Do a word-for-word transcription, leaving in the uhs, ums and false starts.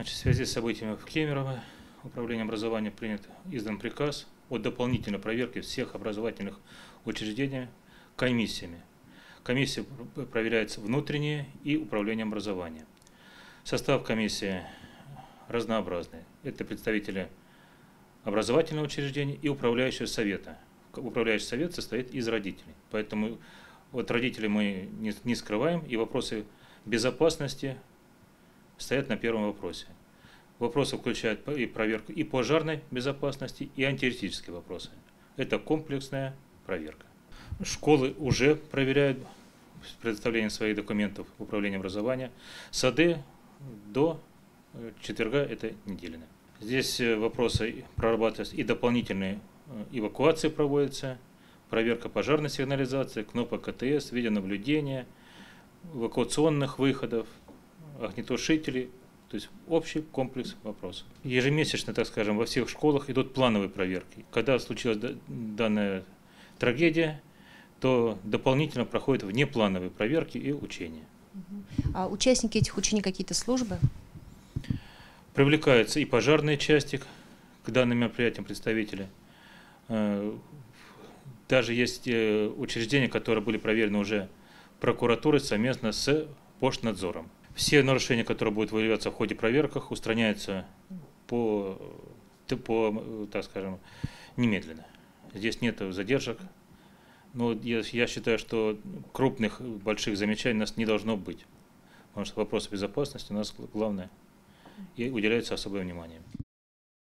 Значит, в связи с событиями в Кемерово управлением образования принят издан приказ о дополнительной проверке всех образовательных учреждений комиссиями. Комиссия проверяется внутреннее и управлением образования. Состав комиссии разнообразный. Это представители образовательного учреждения и управляющего совета. Управляющий совет состоит из родителей. Поэтому от родителей мы не, не скрываем, и вопросы безопасности стоят на первом вопросе. Вопросы включают и проверку и пожарной безопасности, и антитеррористические вопросы. Это комплексная проверка. Школы уже проверяют предоставление своих документов в управлении образования. Сады до четверга это недельно. Здесь вопросы прорабатываются и дополнительные эвакуации проводятся, проверка пожарной сигнализации, кнопок ка тэ эс, видеонаблюдения, эвакуационных выходов, огнетушителей, то есть общий комплекс вопросов. Ежемесячно, так скажем, во всех школах идут плановые проверки. Когда случилась данная трагедия, то дополнительно проходят внеплановые проверки и учения. А участники этих учений какие-то службы? Привлекаются и пожарные части к данным мероприятиям представители. Даже есть учреждения, которые были проверены уже прокуратурой совместно с Поштнадзором. Все нарушения, которые будут выявляться в ходе проверок, устраняются по, по, так скажем, немедленно. Здесь нет задержек. Но я, я считаю, что крупных, больших замечаний у нас не должно быть. Потому что вопросы безопасности у нас главное и уделяется особое внимание.